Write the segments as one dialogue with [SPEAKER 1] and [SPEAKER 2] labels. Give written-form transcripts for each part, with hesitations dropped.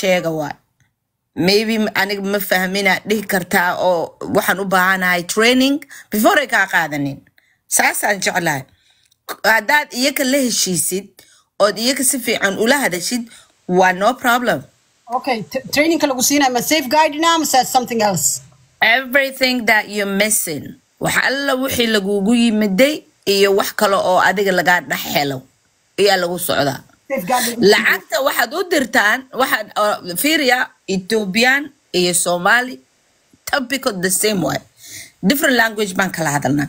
[SPEAKER 1] sheega waa maybe aniga ma fahmina dhihi kartaa oo waxaan u baahanahay training before ay kaa qaadanin saasaan jeclahay haddaad iyaka la heshiisid ood iyaka si fiican ula hadashid waa no problem.
[SPEAKER 2] Okay, training ka lagu siinay ma safeguard now or something else?
[SPEAKER 1] Everything that you're missing wax alla wixii lagugu yimiday iyo wax kale oo adiga laga dhax helo ayaa lagu socdaa. lacagta waxaad u dirtaan waxaad fiiriya Ethiopian iyo Somali typical the same way different language baan kala hadalnaa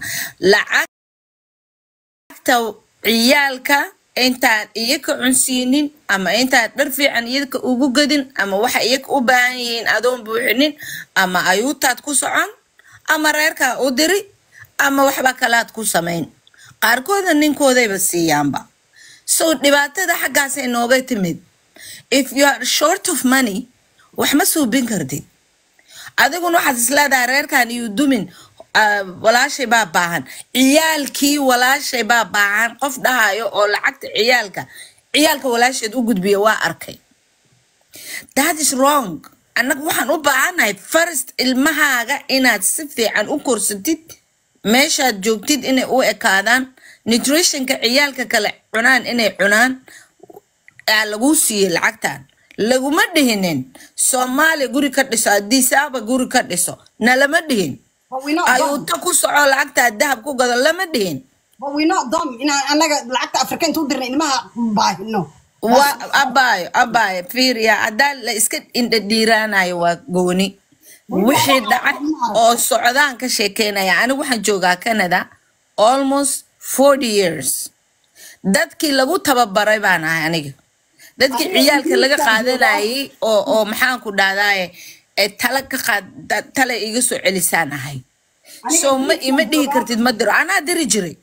[SPEAKER 1] lacagta ciyaalka intaad iyaka cunsiinin ama intaad dhar fiican iyaka ugu gadin ama waxa iyaka u baahan yihiin adoon buuxinin ama ayuutaad ku socon ama reerka u diri ama waxba kalaad ku samayn qaarkooda ninkoodayba siiyaanba. So dhibaatada xaggaas ay nooga timid if you are short of money wax ma suubin kartid adiguna waxaad isleedahay reerkan iyo dumin walaashay baa baahan ciyaalkii walaashay baa baahan qof dhahayo oo lacagta ciyaalka walaasheed u gudbiyo waa arkay. That is wrong. Annagu waxaan u baahanahay first ilmahaaga inaad si fiican u korsatid meeshaad joogtid inay u ekaadaan nutritionka ciyaalka kale cunaan inay cunaan lagu siiyo lacagtan laguma dhihinin Soomaali guri ka dhiso Addis-Ababa guri ka dhiso nalama dhihin ayuuta ku soco lacagta dahab ku gado lama dhihin.
[SPEAKER 2] But we're not dumb anaga lacagta Afrikaan u dirnay ilmaha baahino abaayo fiiriya haddaa la iska indhadhiiraanayo waa gooni wixii dhacay oo socdaan ka sheekeynaya anigu waxaan joogaa Canada almost 40 years dadkii lagu tababaray baan ahay aniga dadkii ciyaalka laga qaadanayay oo maxaan ku dhahdaa tala iga soo celisaan ahay. So ma ima dhihi kartid ma diro anaa diri jiray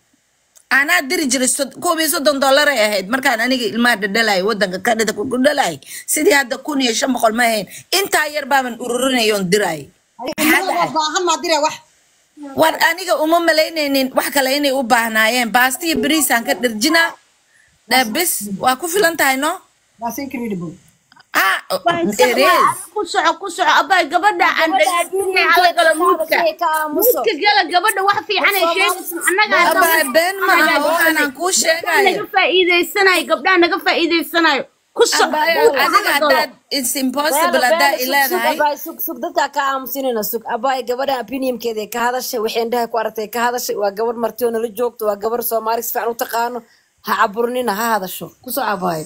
[SPEAKER 2] $130 ay ahayd markaan aniga ilmaha dhadhalay wadanka ka dhada ku dhalay sidii hadda 1500 ma ahayn intaa yar baaban ururinayo on diray baahan ma diray wax
[SPEAKER 1] war aniga uma malaynaynin wax kale inay u baahnaayeen baasti iyo bariis aan ka dharjina dabis waa ku filan tahay no.
[SPEAKER 2] That's incredible.
[SPEAKER 1] It is.
[SPEAKER 3] Kusoco abay gabadha aan dhageysanay hal kala mudka gala gabadha wax fiican ay sheegayso annaga
[SPEAKER 1] abay ben ma waxaan ku sheegay
[SPEAKER 3] naga faa'iideysanayo gabdhaha naga faa'iideysanayo kusoco
[SPEAKER 1] adiga dad it's impossible that ilaahay
[SPEAKER 4] abay sug dadka ka aamusinayna sug abay gabadha opinionkeeda ka hadashay waxay indhaha ku aragtay ka hadashay waa gabar martiyo nala joogto waa gabar Soomaali fiican u taqaano ha abuurnina ha hadasho kusoco abay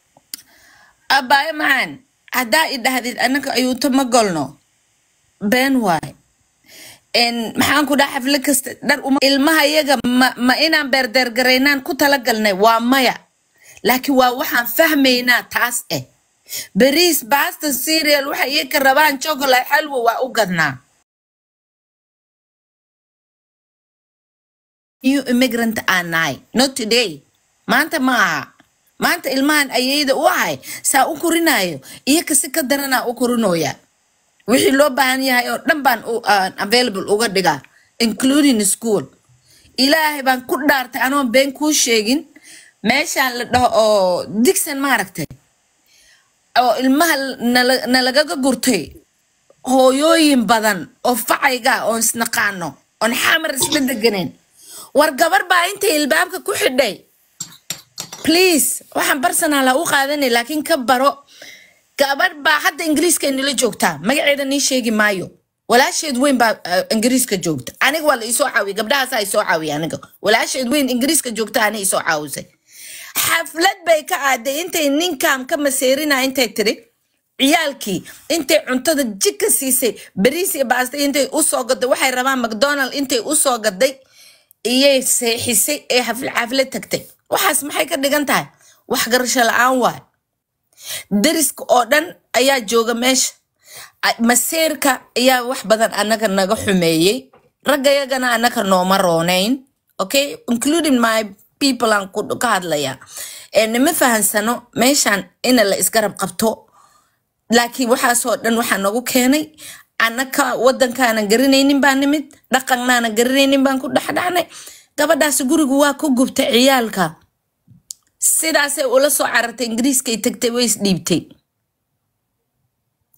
[SPEAKER 1] man haddaa idhahdid annaga ayuuta ma golno been waay maxaan ku dhaha xaflad kasta dhar ilmaha iyaga ma inaan beerdeergaraynaan ku talagalnay waa maya laakiin waa waxaan fahmaynaa taas bariis basta cereal waxa iyaga rabaan chocolate halwa waa u gadnaa. New immigrant anahay not today maanta maaha maanta ilmahan ayayda u ahay saa u korinayo iyo kasi ka darana u korinooya wixii loo baahan yahay oo dhan baan available uga dhigaa including school. Ilaahay baan ku dhaartay anoo been kuu sheegin meeshaan la dhaho oo Dixon ma aragtay oo ilmaha nalagaga gurtay hooyooyin badan oo facayga oo isnaqaano oo xamar isla deganeen war gabar baa intay ilbaabka ku xidhay please waxaan personal u qaadanay laakiin ka baro gabar baa hadda Ingiriiska inala joogtaa magaceeda nii sheegi maayo walaasheed weyn baa Ingiriiska joogta aniga waa la isoo caawiy gabdhahaas ay soo caawiy aniga walaasheed weyn Ingiriiska joogta aniga isoo caawisay xaflad bay ka aaday intay ninkaan ka maseerina intay tiri ciyaalkii intay cuntada jika siisay bariis iyo baasta intay u soo gaday waxay rabaan McDonald intay u soo gaday iyay seexisay ee xaflad tagtay waxaas maxay ka dhigan tahay wax garasho la'aan waay dariska oo dhan ayaa jooga meesha maseerka ayaa wax badan annaga naga xumeeyay ragayagana annaga nooma roonayn okay including my people aan ku ka hadlaya nima fahansano meeshaan in la isgarab qabto laakiin waxaasoo dhan waxaa nagu keenay annaka wadankaana garanaynin baan nimid dhaqannaana garanaynin baan ku dhaxdhaxnay gabadhaas gurigu waa ku gubtay ciyaalka sidaasay ula soo carartay Ingiriiska ay tagtay way isdhiibtay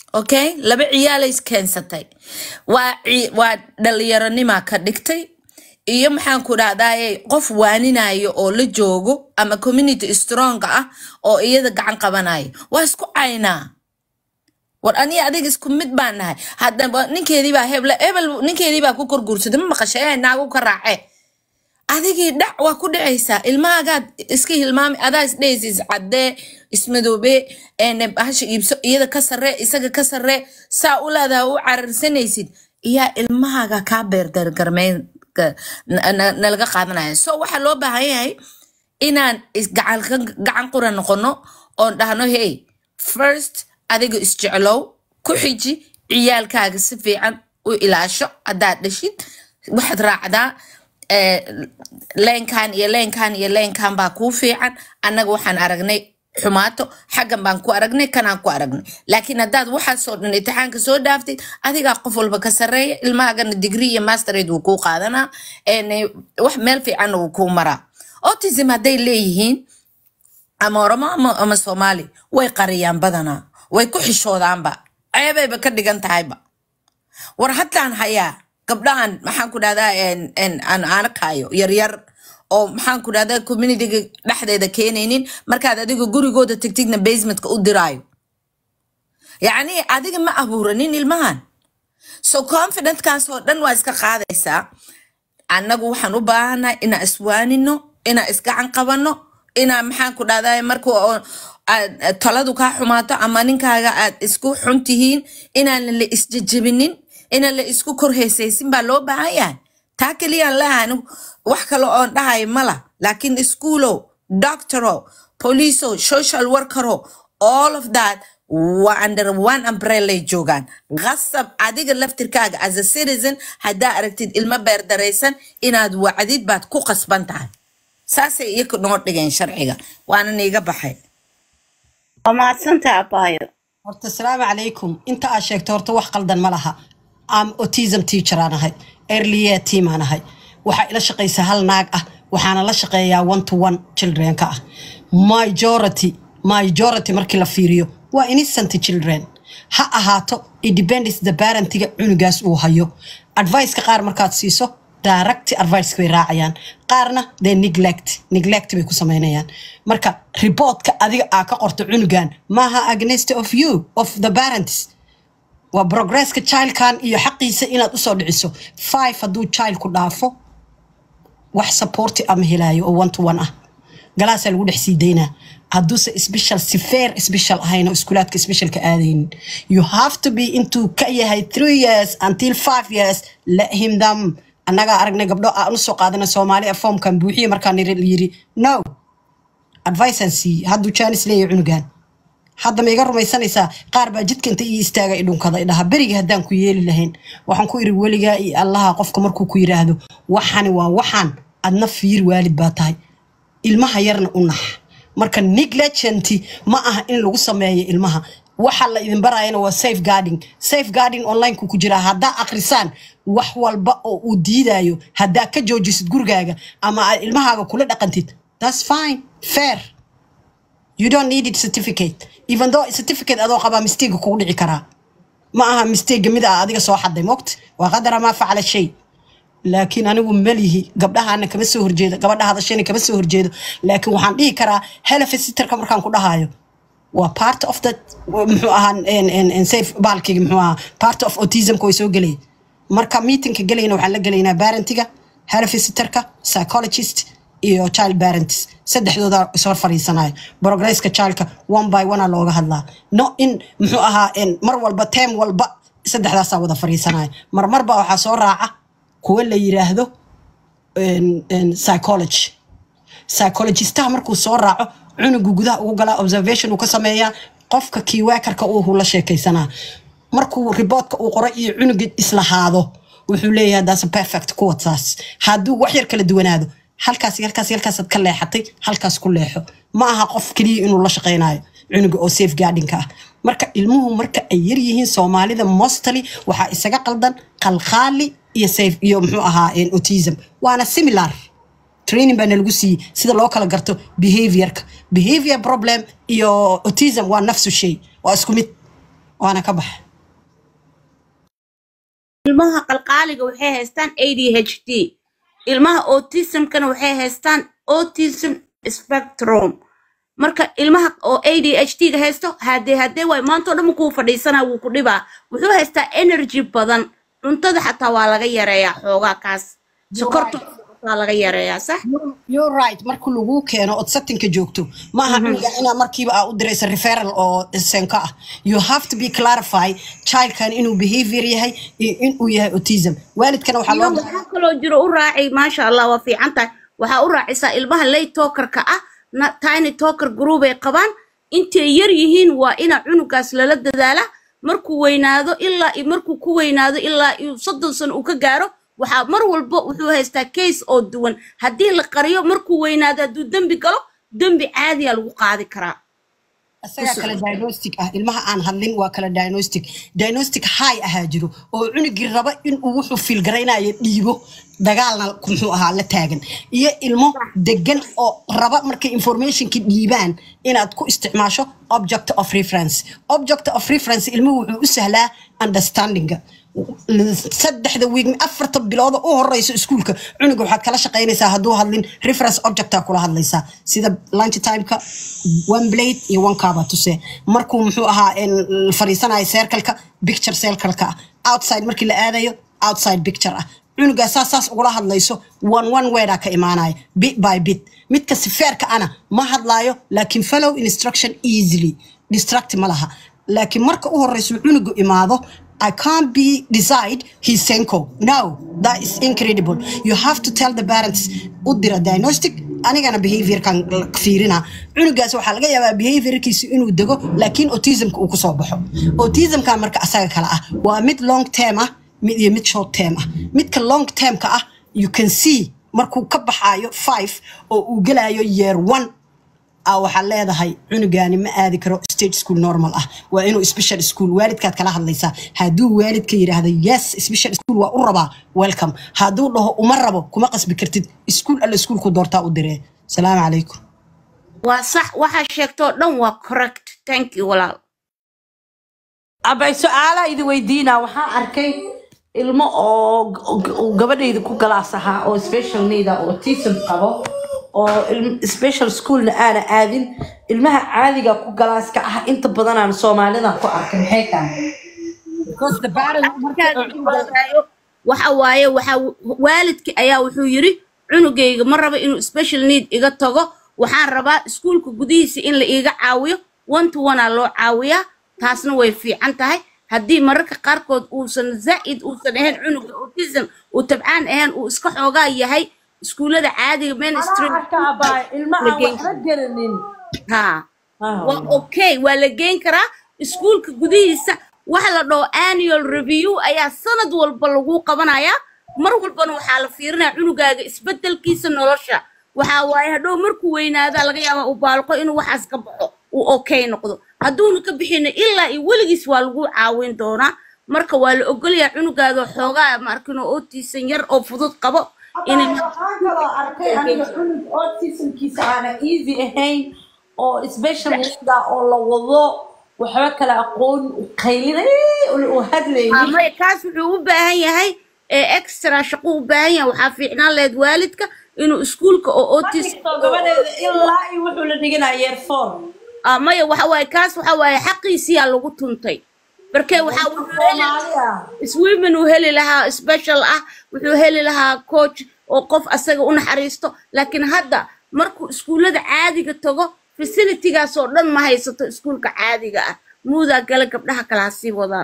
[SPEAKER 1] okay laba ciyaalay keensatay waa dhalinyaranima ka dhigtay iyo maxaan ku dhahdaa qof waaninayo oo la joogo ama community strong ah oo iyada gacan qabanayo waa isku caynaa war aniga adiga isku mid baan nahay hadda ninkeedii baa hebel ninkeedii baa ku korguursaday ma maqashay naagu ka raacay adigii dhac waa ku dhacaysaa ilmaagaad iska hilmaami adaa isdhaysis cadde ismadoobe bahasha iibso iyada ka sarre isaga ka sarre saa u leedaha u cararsanaysid iyaa ilmahaaga kaa beerdargarmeyn nalaga qaadanaya so waxaa loo baahan yahay inaan gacan qura noqono oon dhahno hey first adiga isjeclow ku xiji ciyaalkaaga si fiican u ilaasho haddaad dhashid waxaad raacdaa leenkan iyo leenkan iyo leenkan baa kuu fiican annaga waxaan aragnay xumaato xaggan baan ku aragnay kanaan ku aragnay laakiin haddaad waxaasoo dhan imtixaanka soo dhaaftid adigaa qof walba ka sarreeya ilmahaagana degree iyo masterate wuu kuu qaadanaa wax meel fiicanna wuu kuu maraa autism hadday leeyihiin ama oromo ama soomaali way qariyaan badanaa way ku xishoodaanba ceebayba ka dhigan tahayba war haddaan hayaa gabdhahan maxaan ku dhahdaa aan arkaayo yaryar oo maxaan ku dhahdaa communityga dhexdeeda keenaynin markaad adiga gurigooda tagtigna basementka u diraayo yacni adiga ma abuuranin ilmahan so confidentkaas oo dhan waa iska qaadaysaa annagu waxaan u baahannahay inaan iswaanino inaan isgacan qabanno inaan maxaan ku dhahdaa markuu taladu kaa xumaato ama ninkaaga aad isku xun tihiin inaan la isjejebinin inaan la isku korheysaysin baa loo baahan yahay taa keliyaan leehan wax kale oon dhahay mala laakiin iskuulo doctoro poliso social workero all of that waa under one umbrella joogaan qasab adiga laftirkaaga as a citizen haddaa aragtid ilmo beerdaraysan inaad wacdid baad ku qasban tahay saasay iyaku noo dhigeen sharciga waana niiga baxay
[SPEAKER 3] mahadsantahay abaayo
[SPEAKER 2] horta asalaamu calaykum inta aad sheegto horta wax qaldan ma laha am autism teacher aan ahay early year team aan ahay waxaa ila shaqaysa hal naag ah waxaana la shaqeeyaa 1-to-1 childrenka ah majority markii la fiiriyo waa innocent children ha ahaato it depends the parentiga cunugaas uu hayo advice-ka qaar markaad siiso direct advice bay raacayaan qaarna they neglect bay ku sameynayaan marka reportka adiga aa ka qorto cunugan maaha against of you of the parents waa progresska childkan iyo xaqiisa inaad usoo dhiciso 5 hadduu child ku dhaafo wax support ama helayo oo 1-to-1 ah galaasaa lagu dhex sii daynaa hadduuse special ahayna iskuulaadka specialka aadaynin you have to be into ka yahay 3 years until 5 years let him them annaga aragnay gabdho aan usoo qaadana Soomaaliya formkan buuxiye markaan yiri no advice and see hadduu chance leeyahay cunugan hadda ma iga rumaysanaysaa qaar baa jidka inta ii istaaga idhunkada idhaha beriga haddaan ku yeeli lahayn waxaan ku iri weligaa iyo allaha qofka markuu ku yiraahdo waxani waa waxaan adna fiir waalid baa tahay ilmaha yarna u nax marka negligent ma aha in lagu sameeyo ilmaha waxa la idin barayana waa safeguarding online ku jira hadda akhrisaan wax walba oo uu diidayo hadda ka joojisid gurigaaga ama ilmahaaga kula dhaqantid that's fine fair you don't need a certificate even though a certificate adoo qaba mistake ku dhici kara ma aha mistake mid adiga soo xaday moqt waa qadara ma facala shay laakiin anigu malihi gabdhahaana kama soo horjeedo gabadha hadasheen kama soo horjeedo laakiin waxaan dhihi karaa health visitor-ka markaan ku dhahayo waa part of that muxuu ahaan safe balkiga muxuu ahaa part of autism ko soo galay marka meeting-ka galayna waxaan la galaynaa parentiga health visitor-ka psychologist iyo child parents saddexdooda soo fariisanayo progresska childka one by one looga hadlaa no in muxuu ahaa mar walba term walba saddexdaas wada fariisanayo marba waxa soo raaca kuwa la yiraahdo psychologist markuu soo raaco cunugu gudaha ugu gala observation uu ka sameeyaa qofka key worker-ka uu la sheekaysanaa markuu reportka uu qoray iyo cunuga islahaado wuxuu leeyahay that's perfect quotes hadduu wax yar kala duwanaado halkaas ka leexatay halkaas ku leexo ma aha qof kaliya inuu la shaqeynayo cunuga oo safeguarding ah marka ilmuhu marka ay yar yihiin Soomaalida mostly waxa isaga qaldan qalqaali iyo safe iyo muxuu ahaa autism waana similar training baan lagu sii sida loo kala garto behavior problem iyo autism waa nafsu shay waa isku mid waana ka bax
[SPEAKER 3] ilmaha qalqaaliga waxay haystaan ADHD ilmaha autism-kana waxay haystaan autism spectrum marka ilmaha oo ADHD-ga haysto hadee way maanta dhan ku fadhiisana wuu ku dhibaa wuxuu haystaa energy badan cuntada xataa waa laga yareeyaa xoogaa kaas sokorta waa laga yareeyaa sax
[SPEAKER 2] you're right markuu lagu keeno oo settingka joogto ma aha ina markiiba u diraysa referral oo senka ah you have to be clarify child kan inuu behavior yahay inuu yahay autism waalidkana waxa loo
[SPEAKER 3] kala jiro u raacay ma sha Allah waa fiican tahay waxa u raacisaa ilmaha late talker-ka ah tiny talker group ay qabaan intay yar yihiin waa ina cunugaas lala dadaala markuu weynaado ilaa 30 sano uu ka gaaro waxa mar walba wuxuu haystaa case oo duwan hadii la qariyo markuu weynaado haduu dambi galo dambi caadi ah lagu qaadi karaa
[SPEAKER 2] asaga kala diagnostic ah ilmaha aan hadlin waa kala diagnostic high ah jiro oo cunugii raba in uu wuxuu feel gareynayo dhiibo dagaalna muxuu ahaa la taagan iyo ilmo degan oo raba markay informationki dhiibaan inaad ku isticmaasho object of reference ilmuhu wuxuu u sahlaa understanding saddexda week afarta bilood oo horeyso iskuulka cunuga waxaad kala shaqeynaysaa haduu hadlin reference object kula hadlaysaa sida lunch time-ka one plate iyo one cup tuse markuu muxuu ahaa in fariisanayo circle-ka picture circle-ka outside markii la aadayo outside picture ah cunuga saas ugula hadlayso one word ka imaanayo bit by bit midka sifaarka ana ma hadlaayo laakiin follow instruction easily distract malaha laakiin marka u horeyso cunuga imaado I can't be decide he's Senko. No, that is incredible. You have to tell the parents udira diagnostic anigana behavior kan fiirina cunugaas waxa laga yaabaa behaviorkiisu inuu dago laakiin autism uu ku soo baxo autism ka marka asaga kala ah waa mid long term ah mid short term ah midka long term ka ah you can see markuu ka baxayo 5 oo uu galayo year 1 waxa leedahay cunugaani ma aadi karo stage school normal ah waa inuu special school waalidkaad kala hadlaysaa haduu waalidka yiraahdo yes special school waa u rabaa welcome haduu dhaho uma rabo kuma qasbi kartid school ku doortaa u diree salaam alaykum
[SPEAKER 3] waa sax waxa sheegto dhan waa correct thank you walaal
[SPEAKER 5] abay su'aala idin weydiina waxaan arkay ilmo oo gabadhayda ku galaasaha oo special need oo autism qabo oo special school ana aadin ilmaha caadiga ku galaaska ah inta badan aan Soomaalida ku arkay maxay tahay
[SPEAKER 2] because the parent
[SPEAKER 3] waxa waalidkii ayaa wuxuu yiri cunugayga ma raba inuu special need iga tago waxaan rabaa iskuulka gudihiisa in la iga caawiyo 1-to-1 loo caawiyaa taasna way fiican tahay haddii mararka qaarkood uusan zaid uusan ahayn cunuga autism uu tabcaan ahayn uu iska xoogaa yahay iskuulada caadiga mainstream
[SPEAKER 5] ilmaha waxa garanin
[SPEAKER 3] waa okay waa la geyn karaa iskuulka gudihiisa waxa la dhaho annual review ayaa sanad walba lagu qabanaya mar walbana waxa la fiirinayaa cunugaaga isbedelkiisa nolosha waxa waaye hadhow markuu weynaado laga yaabaa uu baalqo inuu waxaas ka baxo uu okay noqdo haduuna ka bixina ilaa iyo weligiis waa lagu caawin doonaa marka waa la ogolyaa cunugaada xoogaa markino autism yar oo fudud qabo in
[SPEAKER 5] autism kiisa ana easy ahayn oo special needs oo la wado waxba kala aqoon qaylinay oo hadlayay
[SPEAKER 3] ama kaas wuxuu u baahan yahay extra shaqo u baahan yahay waxa fiicnaan leed waalidka inuu iskuulka oo autism
[SPEAKER 5] gabadheeda ilaa iyo wuxuu la dhiganayaa year 4
[SPEAKER 3] ama waxa way kaas waxa way xaqiisiya lagu tuntay barkay waxa Swimming uu heli lahaa special ah wuxuu heli lahaa coach oo qof asaga u naxariisto laakiin hadda markuu iskuulada caadiga tago facility-gaas oo dhan ma haysato iskuulka caadiga ah muuda gala gabdhaha kala sii wadaan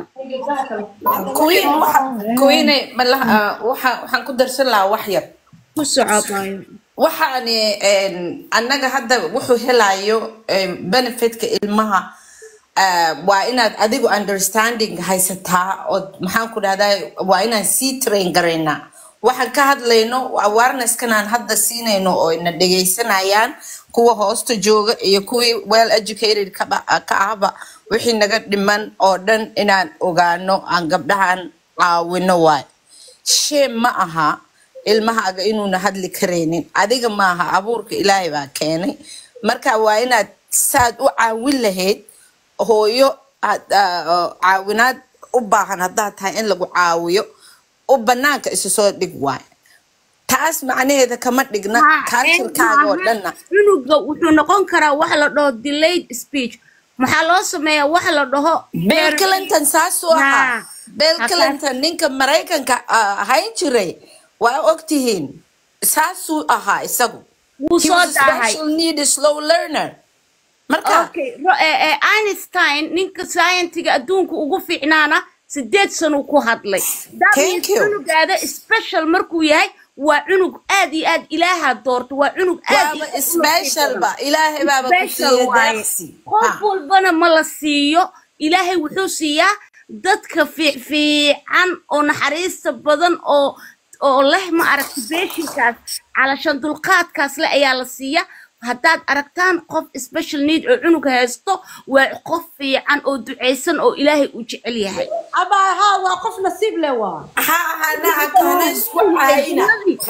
[SPEAKER 1] kuwiine waxaan ku darsan lahaa wax yar
[SPEAKER 3] ku socobayo
[SPEAKER 1] waxaan annaga hadda wuxuu helayo benefitka ilmaha waa inaad adigu understanding haysataa oo maxaan ku dhahdaa waa inaan sii train garaynaa waxaan ka hadlayno awareness-kanaan hadda siinayno oo ina dhegaysanayaan kuwa hoosta jooga iyo kuwii well educated ka ahba wixii naga dhiman oo dhan inaan ogaano aan gabdhahan caawino waay shee ma aha ilmahaaga inuuna hadli karaynin adiga maaha abuurka ilaahay baa keenay marka waa inaad saad u caawin lahayd hooyo caawinaad u baahan haddaad tahay in lagu caawiyo oo banaanka isu soo dhig waay taas macnaheeda kama dhigna culture-kaaga oo dhanna
[SPEAKER 3] cunuga wuxuu noqon karaa wax la dhaho delayed speech maxaa loo sameeyaa wax la dhaho
[SPEAKER 1] Bill Clinton saasoo ahaa Bill Clinton ninka Mareykanka ahayn jiray waa ogtihiin saasuu ahaa isagu
[SPEAKER 3] wuu soo dahay
[SPEAKER 1] special need slow learner marka
[SPEAKER 3] okay Einstein ninka scientiga adduunka ugu fiicnaana 8 sano ku hadlay cunugaada special markuu yahay waa cunug aad iyo aad ilaaha doorto waa cunug aad
[SPEAKER 1] special ba ilaahay baaba ku siiyay deeqsi
[SPEAKER 3] qof walbana ma la siiyo ilaahay wuxuu siiyaa dadka fiican oo naxariista badan oo leh ma aragti beeshinkaas calashan dulqaadkaas le ayaa la siiyaa haddaad aragtaan qof special need oo cunug haysto waa qof fiican oo duceysan oo ilaahay u jecel yahay
[SPEAKER 5] waa qof nasiib leh waa
[SPEAKER 1] kana isku ayna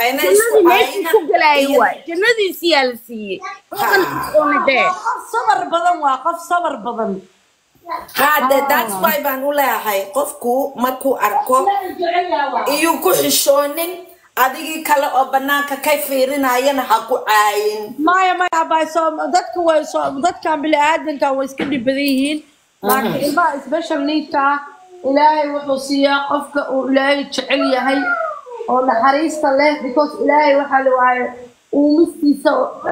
[SPEAKER 3] ku galay waay jannadiisii yaa la siiyey
[SPEAKER 5] sabar badan waa qof sabar badan
[SPEAKER 1] that's why baan u leeyahay qofku markuu arko iyo ku xishoonin adigii kale oo banaanka ka fiirinayana ha ku caayin
[SPEAKER 5] maya abay soo dadkan bili aadanka way iska dhibadan yihiin laakiin ilmaha special need-ka ilaahay wuxuu siiyaa qofka uu ilaahay jecel yahay oo naxariista leh because ilaahay waxa la waaye uu mistiisa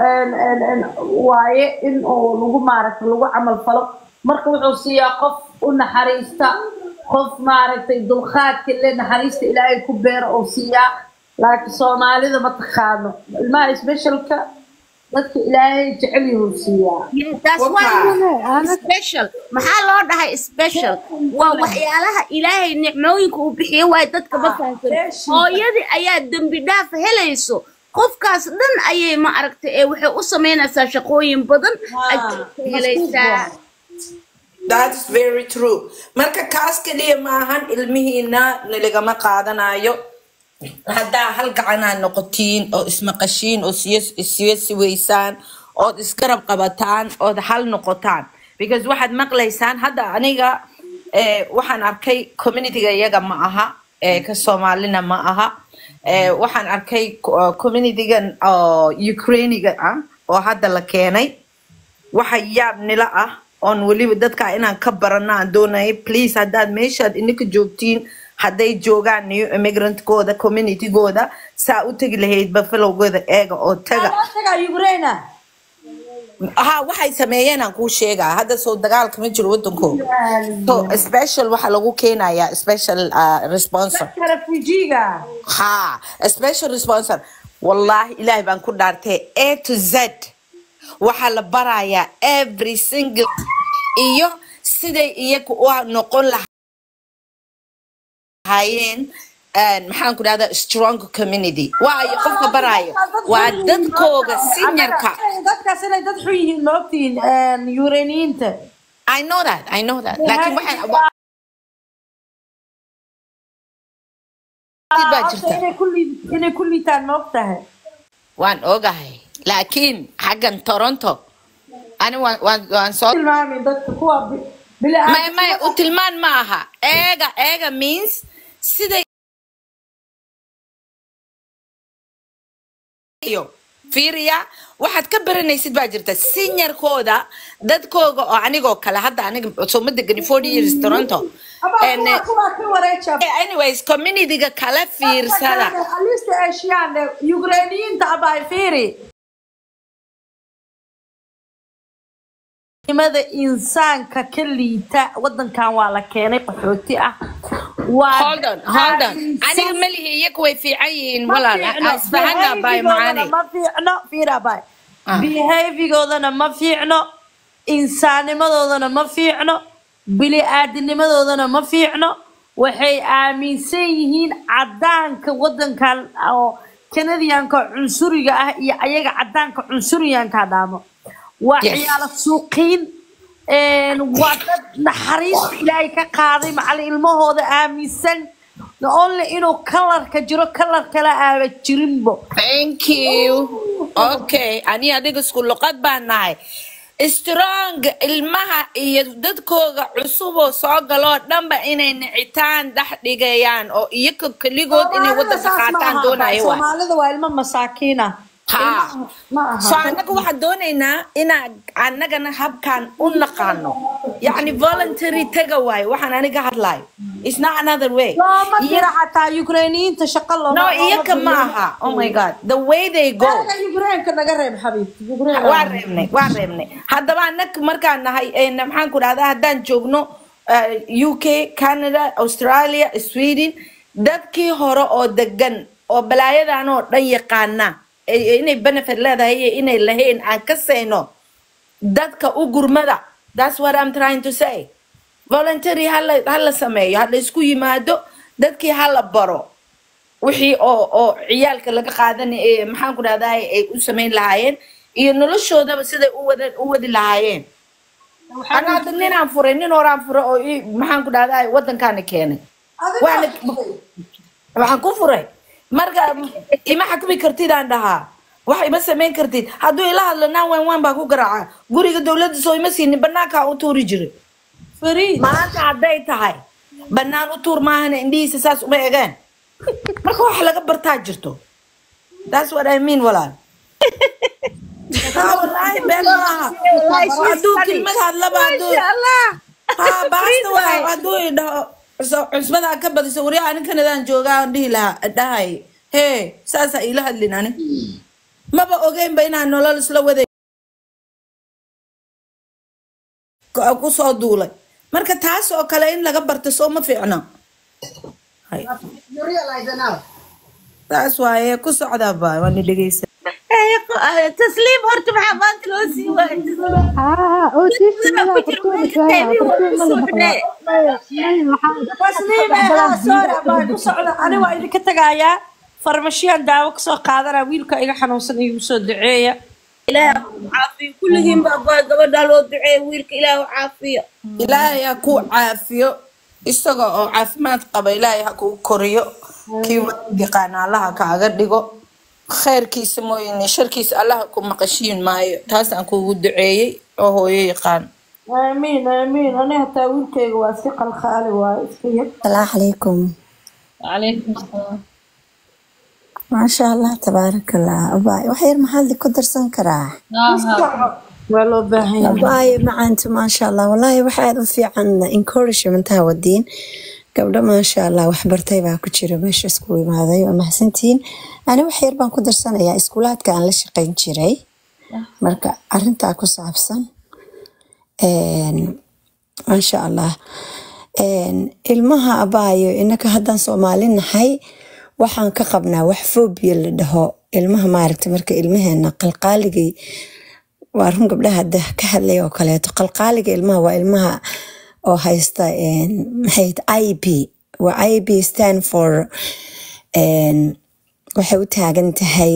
[SPEAKER 5] waaye in uu lagu maaragtay lagu camal falo marka wuxuu siiyaa qof u naxariista qof maaragtay dulqaadka leh naxariista ilaahay ku beero oo siiyaa laakiin Soomaalida ma taqaano ilmaha specialka dadka ilaahay jecel yahay siiyaa
[SPEAKER 3] that's why special maxaa loo dhahay special waa waxyaalaha ilaahay nicmooyinka uu bixiyo waa dadka ma fahansan hooyadii ayaa dambi dhaaf helayso qofkaas dhan ayay ma aragtay ee waxay u sameynaysaa shaqooyin badan ay helaysaa
[SPEAKER 1] That's very true marka kaas kaliya maahan ilmihiina nilagama qaadanayo haddaa hal gacanaa noqotiin oo ismaqashiin oo siyasi weysaan ood iskarab qabataan ood hal noqotaan because waxaad maqlaysaan hadda aniga waxaan arkay community-ga iyaga ma aha ka Soomaalina ma aha waxaan arkay community-gan oo Ukraine-ga ah oo hadda la keenay waxa yaab nila ah on waliba dadka inaan ka baranaan doonay please haddaad meeshaad inaka joogtiin hadday joogaan new immigrant gooda community gooda saa u tagi lahayd buffalo-gooda eega oo taga waxay sameeyeen aan kuu sheegaa hadda soo dagaalka ma jiro wadankooda so special waxa lagu keenayaa special sponsor special sponsor wallahi ilaahay baan ku dhaartay A to Z waxa la barayaa every single iyo siday iyagu u noqon lahaayeen maxaan ku dhahdaa strong community waayo qofka baraayo waa dadkooga seniorka
[SPEAKER 5] dadkaas inay dad xun yihiin ma ogtiin Ukrainiyiinta
[SPEAKER 1] I know that laakiin waxaan
[SPEAKER 5] inay kulliitaan ma ogtahay
[SPEAKER 1] waan ogahay laakiin xaggan Toronto ani waan soo
[SPEAKER 5] tilmaamay dadka kuwa
[SPEAKER 1] ma u tilmaan ma aha eega means siday fiiriya waxaad ka baranaysid baa jirta seniorkooda dadkooga oo anigoo kale hadda aniga soo ma degani 40 years Toronto anyways community-ga kala fiirsada
[SPEAKER 5] alista Asian Ukrainiyiinta abay fiiri nimada insaanka ka liita wadankan waa la keenay qaxooti ah
[SPEAKER 1] hold on aniga malihi iyagu way fiican yihiin walaal asbahana bay macaanay
[SPEAKER 5] ma fiicno fiira bay behavior-goodana ma fiicno insaanimadoodana ma fiicno bili aadinimadoodana ma fiicno waxay aaminsan yihiin cadaanka wadankan oo Canadianka cunsuriga ah iyo ayaga cadaanka cunsuriyanka dhaamo waxyaalo suuqiin waa dad naxariis ilaahay ka qaaday macallin ilmahooda aaminsan only inuu kalarka jiro kalar kale aaba jirinbo
[SPEAKER 1] thank you okay ani adiga isku luqad baan nahay strong ilmaha iyo dadkooga cusub oo soo galoo dhanba inay nicitaan dhex dhigayaan oo iyaga keligood inay waddanka qaataan doonaya waay
[SPEAKER 5] Soomaalida waa ilmo masaakiin ah.
[SPEAKER 1] ها
[SPEAKER 5] Ma
[SPEAKER 1] سو
[SPEAKER 5] aha.
[SPEAKER 1] أنا واحد دونينا أنا هب كان أنقانو يعني voluntary takeaway وحنا أنا قاعد لاي it's not another way
[SPEAKER 5] Looma dira xataa Ukrainiyiinta shaqo looma
[SPEAKER 1] no إياك معها oh my god the way they go
[SPEAKER 5] Ukraine ka naga reeb xabiibti Ukraine
[SPEAKER 1] وارمني هذا بقى إنك مركان هاي إن محن كل هذا هدان جوجنو UK كندا أستراليا السويدن دكي هراء أو دجن أو بلايا دانو ريقانا inay benefit leedahay inay lahayn aan ka seeno dadka u gurmada that's what I'm trying to say voluntary hala sameeyo hala isku yimaado dadkii hala baro wixii oo ciyaalka laga qaadan maxaan ku dhahdaa ay u sameyn lahaayeen iyo noloshoodaba siday u wadi lahaayeen ana hadda ninaan furay nin horaan furay oo maxaan ku dhahdaa waddankaana keenay waxaan ku furay marka ima xakumi kartid aan dhahaa wax ima samayn kartid hadduu ila hadlo 911 baa ku garaaca guriga dowladda soo ima siinin bannaanka u tuuri jiray
[SPEAKER 5] Fariid
[SPEAKER 1] maanta hadday tahay bannaan u tuur maahana indhihiisa saas uma egaan marka wax laga bartaa jirto that's what I mean walaal wallaahi been maaha hadduu kelmad hadlaba hadduu baasta waa hadduu idhaho cusbada ka badiso wariyaha ninkanadaan joogaa aan dhihi lahaa dhahay hee saasa ila hadlin ani maba ogeynba inaan nolol isla waday ku soo duulay marka taas oo kale in laga barto soo ma fiicno taas waaye ku socdaa baa waan dhegeysan
[SPEAKER 3] تسليم هرت محمد لوسي
[SPEAKER 5] ku socda ani waa idinka tagayaa farmashiyan daawo ka soo qaadana wiilka iga xanuunsan igu soo duceeya
[SPEAKER 3] إله عافية كلهم بقى قبل لو دعاء ويلك إله عافية
[SPEAKER 1] ilaahay ha ku caafiyo isaga oo caafimaad qaba ilaahay ha ku koriyo kii yaqaana allaha kaaga dhigo khayrkiisa mooyane sharkiisa allaha ku maqashiin maayo taas aan kugu duceeyey oo hooyo yaqaan
[SPEAKER 5] aamiin aamiin ani hataa wiilkayga waa si qalqaali waaye iska yar
[SPEAKER 6] السلام عليكم
[SPEAKER 3] عليكم السلام
[SPEAKER 6] ما شاء الله تبارك الله أباي وحير محل كدر سنكراه
[SPEAKER 5] waa loo baahan yahay
[SPEAKER 6] أباي معانت ما شاء الله والله وحيد في عنا encouragement ها ودين قبل ما شاء الله وحبرتي بقى كتير باش اسكوي هذا وما حسنتين أنا وحير بان كدر سنة يا اسكولات كان لشقين جيري مركا أرنتا أكو صعبسن ما شاء الله ilmaha abaayo inaka haddaan Soomaali nahay waxaan ka qabnaa wax phobia la dhaho ilmaha maaragtay marka ilmaheena qalqaaligay waa run gabdhaha hadda ka hadlay oo kaleeto qalqaaliga ilmaha waa ilmaha oo haysta maxay IEP waa IEP stand for waxay u taagan tahay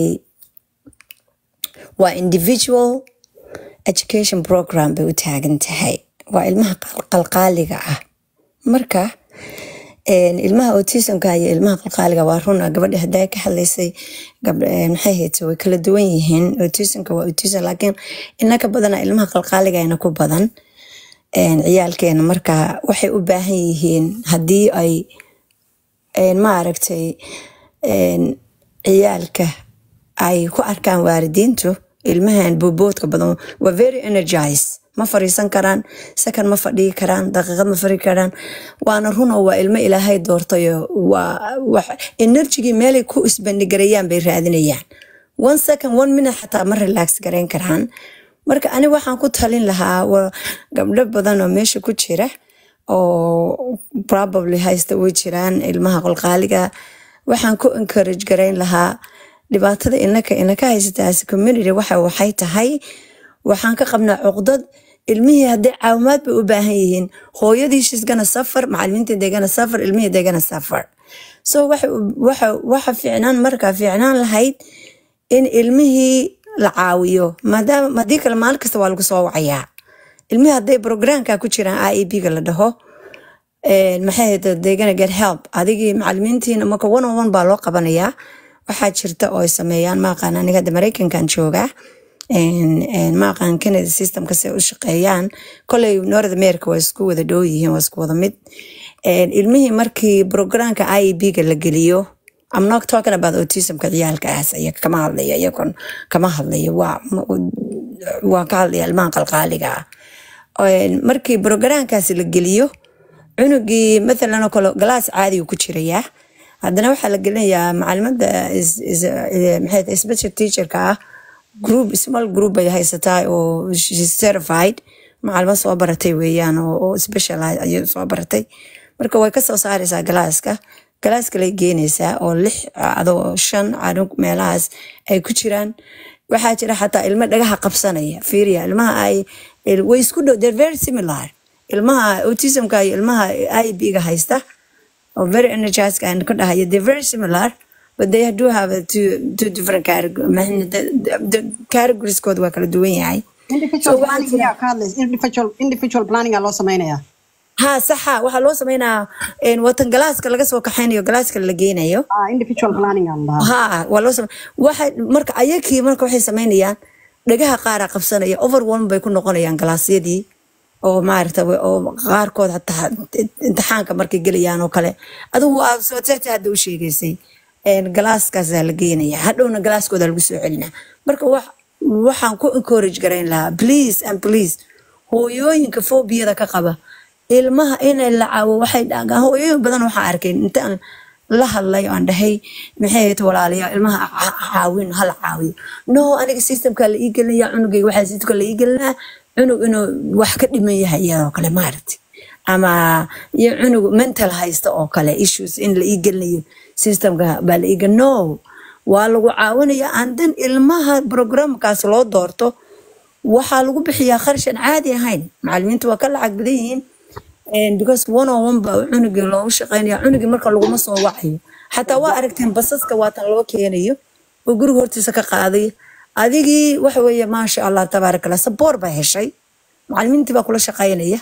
[SPEAKER 6] waa individual education program bay u taagan tahay waa ilmaha qalqaaliga ah marka ilmaha autismka iyo ilmaha qalqaaliga waa run gabadha hadday ka hadlaysay maxay hayto way kala duwan yihiin autismka waa autism laakiin inaka badana ilmaha qalqaaliga ayna ku badan ciyaalkeena marka waxay u baahan yihiin haddii ay maaragtay ciyaalka ay ku arkaan waalidiintu ilmahan boodka badan waa very energized ma fariisan karaan sakan ma fadhii karaan daqiiqad ma fari karaan waana run oo waa ilmo ilaahay doortayo waa wax energy meelay ku isbandhigarayaan bay raadinayaan 1 second 1 minute xataa ma relax gareyn karaan marka ani waxaan ku talin lahaa gabdho badan oo meesha ku jira oo probably haysta way jiraan ilmaha qalqaaliga waxaan ku encourage gareyn lahaa dhibaatada inaka haysata as community waxay tahay waxaan ka qabnaa cuqdad ilmihii hadday caawimaad bay u baahan yihiin hooyadii she's gonna suffer macallimiintii they gonna suffer ilmihii they gonna suffer so waxa fiicnaan lahayd in ilmihii la caawiyo maadaama haddii kale maalin kasta waa lagu soo wacayaa ilmihii hadday programka ku jiraan IEP-ga la dhaho maxay hayda they gonna get help adigii macallimiintiina marka 1-on-1 baa loo qabanayaa waxaa jirta oo ay sameeyaan ma aqaan aniga hadda Mareykankan joogaa ما قان كندا سيستم كسي u shaqeeyaan kolay North America waa isku wada dhow yihiin waa isku wada mid ilmihii markii programka IEP ga la geliyo I'm not talking about autism ka ciyaalka aas ay kama hadlaya iyakon kama hadlaya waa ka hadlaya ilmaha qalqaaliga markii programkaas la geliyo cunugii مثلا oo kale glass caadi ku jiraya haddana waxa la gelinayaa macallimada maxay special teacher ka group small group ay haysataa oo she's certified macallima soo baratay weeyaan oo specialized ay soo baratay marka way ka soo saaraysaa galaaska lay geenaysaa oo 5 canug meelahaas ay ku jiraan waxaa jira xataa ilmo dhagaha qabsanaya fiiriya ilmaha ay way isku dhow they're very similar ilmaha autism ka iyo ilmaha IEP ga haysta or very energized and could have they're very similar but they do have two different categories the categories code waa kala duwan yahay
[SPEAKER 2] individual planning loo sameeynaya
[SPEAKER 6] ha saxa waxa loo sameeynaa watan galaaska laga soo kaxeynayo galaaska la geenayo
[SPEAKER 2] individual planning
[SPEAKER 6] ha waa loo waxa marka ayakii marka waxay sameynayaan dhagaha qaar qabsanaya overwhelm bay ku noqonayaan galaasyadii oo maarta oo qaarkood hataa imtixaanka markay galayaan oo kale adigu waa soo taagtay hadda u sheegaysay galaaskaas la geenaya hadhowna galaaskooda lagu soo celinaa marka waxaan ku encourage garayn lahaa please hooyooyinka phobia ka qaba ilmaha inay la caawo waxay dhagaan hooyooyin badan waxa arkay intaan la hadlay aan dhahay maxay walaalayaa ilmaha caawin hal caawiyo no aniga systemka la ii gelinaya cunugay waxa sidoo la ii gelinaa cunug inuu wax ka dhiman yahay oo kale maartay ama iyo cunug mental haysta oo kale issues in la ii gelinayo systemka baa la iga no waa lagu caawinaya andan ilmaha programkaas loo doorto waxa lagu bixiyaa kharash aan caadi ahayn macallimiintu waa ka lacag badan yihiin because one ba cunuga loo shaqeynaya cunuga marka lagu ma soo wacayo xataa waa aragteen basaska waatan loo keenayo oo guriga hortiisa ka qaaday adigii waxa weeye ma sha Allah tabarakallah support ba heshay macallimiintii baa kula shaqeynaya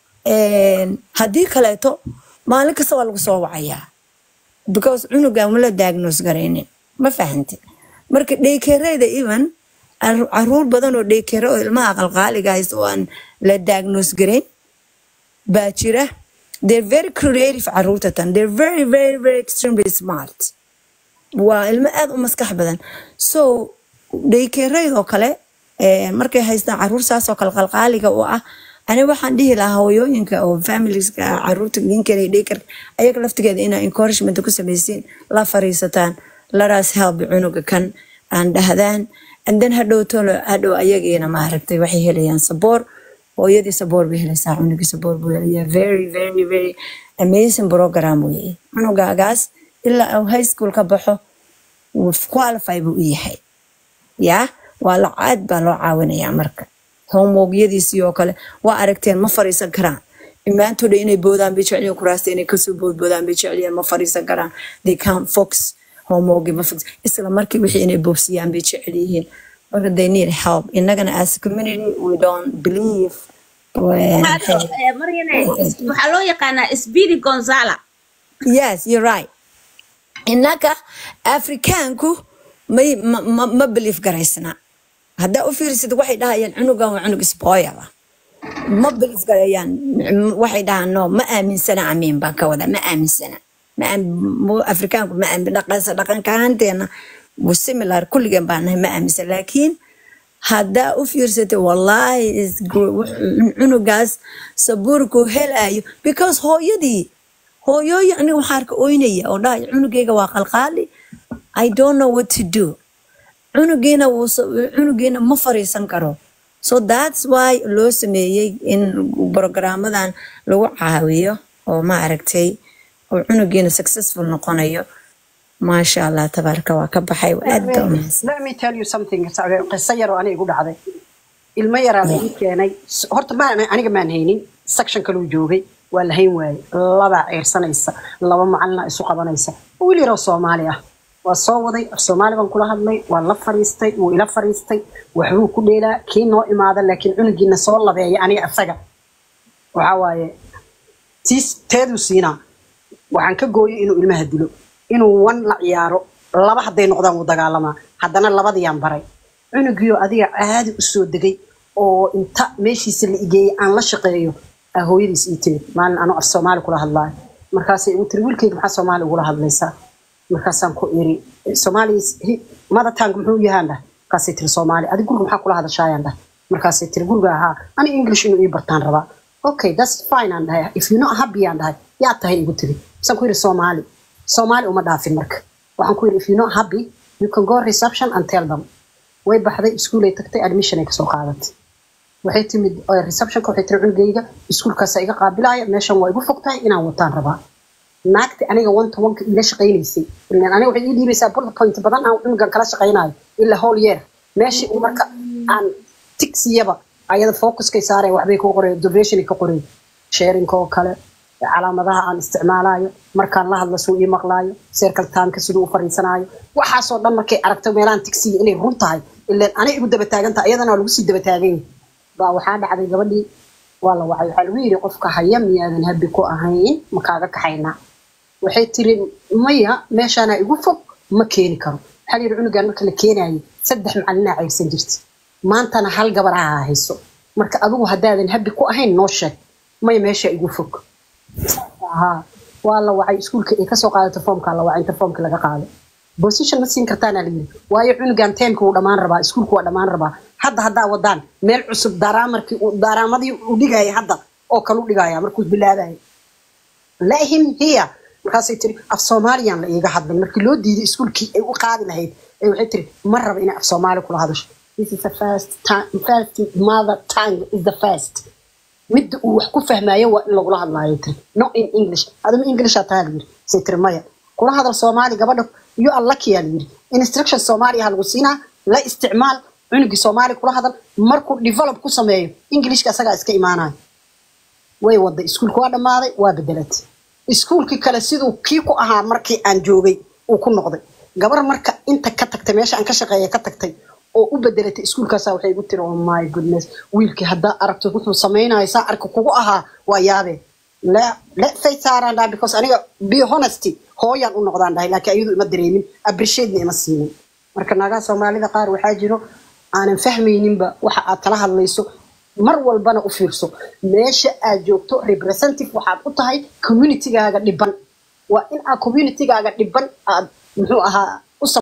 [SPEAKER 6] hadii kaleeto maalin kasta waa lagu soo wacaya because cunuga ma la diagnose gareynin ma fahanti marka daycare-da even caruur badan oo daycare oo ilmaha qalqaaliga haysto oo aan la diagnose gareyn baa jira they're very creative caruurtatan they're very extremely smart waa ilmo aad u maskax badan so daycare-da oo kale markay haystaan caruur saas oo qalqaaliga oo ah ani waxaan dhihi lahaa hooyooyinka oo familieska caruurta ninkeena daycare ayaga laftigeeda inay encouragement ku sameeyeen la fariisataan let us help cunuga kan aan dhahdaan and then hadhow ayageena ma aragtay waxay helayaan support hooyadii support bay helaysaa cunugii support buu helayaa very amazing program weeye cunugagaas ilaa high school ka baxo qualify buu yahay waa lacag baa loo caawinayaa marka homework-yadiisii oo kale waa aragteen ma fariisan karaan imaantooda inay boodaan bay jeceliin kuraasta inay kasoo boodaan bay jeceliin ma fariisan karaan they can't focus homework ma focus isla markii wixii inay boobsiyaan bay jeceliin but they need help innagana as a community we don't believe
[SPEAKER 3] waxaa loo yaqaanaa Speedy Gonzala
[SPEAKER 6] yes you're right innaga Afrikaanku ma believe garaysna hadda u fiirsid waxay dhahayaan cunugan waa cunug spoil ma believe garayaan waxay dhahaan no ma aaminsana amiin baan ka wada ma aaminsana Afrikaanku ma aamin dhaqankaanteena similar kulligan baan ma aaminsan laakiin hadda u fiirsatay wallahi is cunugaas sabuurku helayo because hooyooyin aniga waxaan arka ooynaya oo dhahay cunugayga waa qalqaali I don't know what to do cunugeena ma fariisan karo so that's why loo sameeyay in programmadan lagu caawiyo oo ma aragtay oo cunugeena successful noqonayo ما شاء الله تبارك وكبحي وأدم.
[SPEAKER 2] Let me tell you something. قصة يرو أنا يقول هذا. الميرة اللي كاني هرت ما أنا كمان هينين section كلو جوجي ولا هين واي الله بعير سنيسة الله معلنا السوق بنيسة ولي رأس صوماليا والصوادي الصومالي بنقول هذا والله فريستي وإلى فريستي وحروق كلها كينو إمادة لكن أنا جينا صور الله يعني أفسجا وعواي تيدو سينا وعنك جوي إنه المهدلو inuu wan la ciyaaro laba haday noqdaan u dagaalama hadana labadii aan baray
[SPEAKER 7] cunugiyo adiga caadi u soo degay oo inta meeshiisa la igeeyay aan la shaqeeyo hooyadiis ii timid maalin anoo af Soomaali kula hadlaayo markaasay ugu tiri wiilkayga maxaa Soomaali ugula hadlaysaa markaasaan ku iri Soomaali mother tongue muxuu yahay markaasay tiri Soomaali adiga guriga maxaa kula hadashaayaan markaasay tiri guriga ahaa ani English inuu ii bartaan rabaa okay that's fine and if you not happy and yaa tahay igu tiri san ku iri Soomaali uma dhaafin marka waxaan ku iri if you not happy you can go reception and tell them way baxday iskuul ay tagtay admission ay ka soo qaadatay waxay timid reception ka waxay tiri cunugayga iskuulkaas iga qaabilaya meeshan waa igu fogtahay inaan wataan rabaa naagti aniga 1-to-1 ka ila shaqeynaysay ilaa aniga waxay ii dhiibaysaa bullet point badan aan cunugan kala shaqeynayo ila whole year meeshii uu marka aan tigsiyaba ayada focus ka saaray waxbay ku qoray observation ka qoray sharing ko kale calaamadaha aan isticmaalayo markaan la hadlo soo ii maqlaayo circle time-ka sidoo u fariisanayo waxa soo dhan markay aragto meelaan tigsiga inay run tahay ilaa aniga igu daba taaganta ayadana lagu sii daba taagan baa waxaa dhacday gabadhii waa la wacay waxa lagu yiri qofka haya miyaadan habbi ku ahayn ma kaaga kaxayna waxay tiri maya meeshana igu fog ma keeni karo waxa yiri cunugan marka la keenayo 3 macalina aysan jirtay maantana hal gabar ah hayso marka adigu hadaadan habbi ku ahayn noo sheeg maya meesha igu fog waa la wacay iskuulka ay ka soo qaadato foomka la wacay inta foomka laga qaado position ma siin kartaan ali waayo cunugan teemka uu dhamaan rabaa iskuulku waa dhamaan rabaa hadda wadaan meel cusub daraamadii u dhigay hadda oo kale u dhigaya markuu bilaabay laahim hiya markaasay tiri af Soomaaliyan la iga hadlay markii loo diiday iskuulkii ay u qaadi lahayd ay waxay tiri ma raba in af Soomaali kula hadasho this is the first mother tongue is the first mid uu wax ku fahmaayo waa in lagu hadlaayo tiri no in English adama English aad tahay say tiri maya kula hadal Soomaali gabadha you are lucky ali instruction Soomaali ha lagu siinaa la isticmaal cunugi Soomaali kula hadal markuu develop ku sameeyo Englishka asaga iska imaanayo way wada iskuulku waa dhamaaday waa bedelatay iskuulkii kale sidoo kii ku ahaa markii aan joogay uu ku noqday gabar marka inta ka tagtay meesha aan ka shaqeeyay ka tagtay oo u bedelatay iskuulkaas waxay igu tiri oh my goodness wiilkii hadda aragto wuxuu sameeyay saa arka kugu ahaa waa yaabe la saytaaranda because aniga be honesty hooyan u noqdaan dhahay laakiin ayadu ima dareemin appreciate ima siinin marka naga Soomaalida qaar waxa jiro aanan fahmayninba waxa aad kala hadlayso mar walbana u fiirso meesha aad joogto representative waxaad u tahay community-gaaga dhiban waa in aad community-gaaga dhiban aad muxuu ahaa